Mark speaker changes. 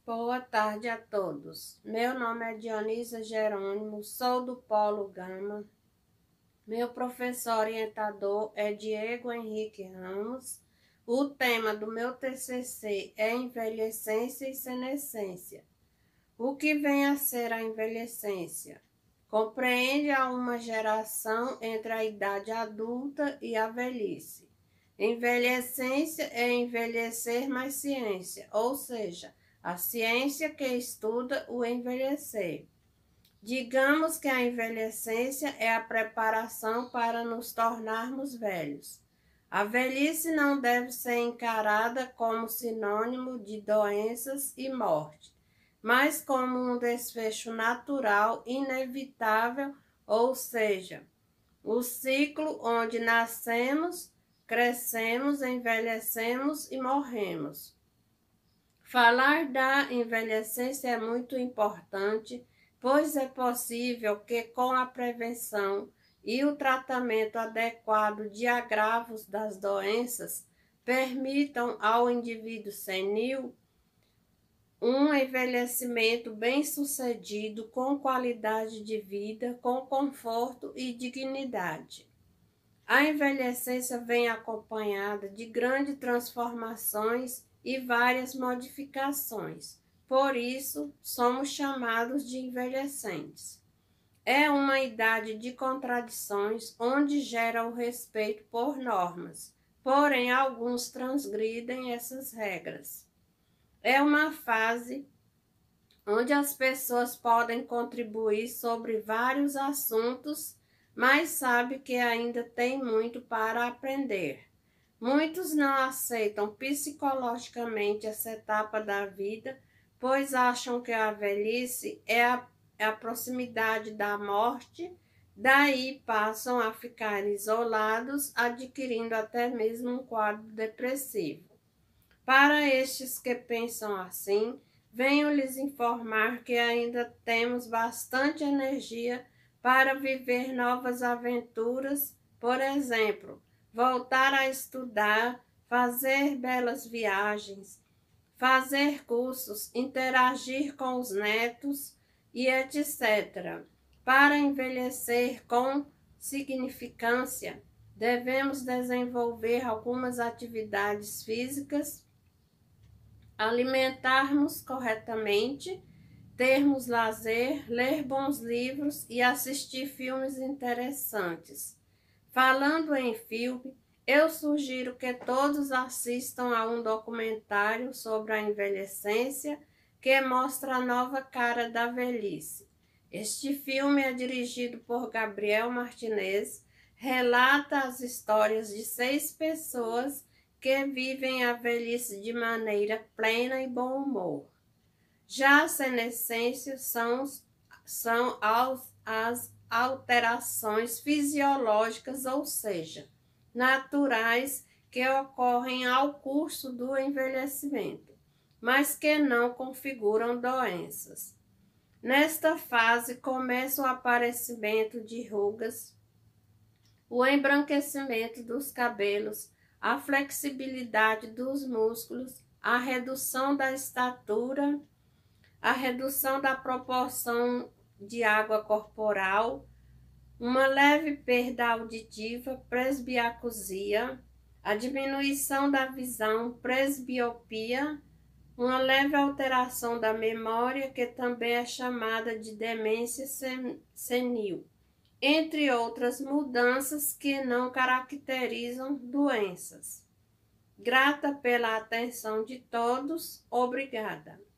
Speaker 1: Boa tarde a todos. Meu nome é Dionisa Jerônimo, sou do Polo Gama. Meu professor orientador é Diego Henrique Ramos. O tema do meu TCC é envelhecência e senescência. O que vem a ser a envelhecência? Compreende a uma geração entre a idade adulta e a velhice. Envelhecência é envelhecer mais ciência, ou seja, a ciência que estuda o envelhecer. Digamos que a envelhecência é a preparação para nos tornarmos velhos. A velhice não deve ser encarada como sinônimo de doenças e morte, mas como um desfecho natural, inevitável, ou seja, o ciclo onde nascemos, crescemos, envelhecemos e morremos. Falar da envelhecência é muito importante, pois é possível que com a prevenção e o tratamento adequado de agravos das doenças permitam ao indivíduo senil um envelhecimento bem-sucedido, com qualidade de vida, com conforto e dignidade. A envelhecência vem acompanhada de grandes transformações e várias modificações. Por isso, somos chamados de envelhecentes. É uma idade de contradições, onde gera o respeito por normas, porém alguns transgridem essas regras. É uma fase onde as pessoas podem contribuir sobre vários assuntos, mas sabe que ainda tem muito para aprender. Muitos não aceitam psicologicamente essa etapa da vida, pois acham que a velhice é a proximidade da morte, daí passam a ficar isolados, adquirindo até mesmo um quadro depressivo. Para estes que pensam assim, venho lhes informar que ainda temos bastante energia para viver novas aventuras, por exemplo, voltar a estudar, fazer belas viagens, fazer cursos, interagir com os netos e etc. Para envelhecer com significância, devemos desenvolver algumas atividades físicas, alimentarmos corretamente, termos lazer, ler bons livros e assistir filmes interessantes. Falando em filme, eu sugiro que todos assistam a um documentário sobre a envelhecência que mostra a nova cara da velhice. Este filme é dirigido por Gabriel Martinez, relata as histórias de 6 pessoas que vivem a velhice de maneira plena e bom humor. Já a senescência são as alterações fisiológicas, ou seja, naturais, que ocorrem ao curso do envelhecimento, mas que não configuram doenças. Nesta fase começa o aparecimento de rugas, o embranquecimento dos cabelos, a flexibilidade dos músculos, a redução da estatura, a redução da proporção de água corporal, uma leve perda auditiva, presbiacusia, a diminuição da visão, presbiopia, uma leve alteração da memória, que também é chamada de demência senil, entre outras mudanças que não caracterizam doenças. Grata pela atenção de todos, obrigada.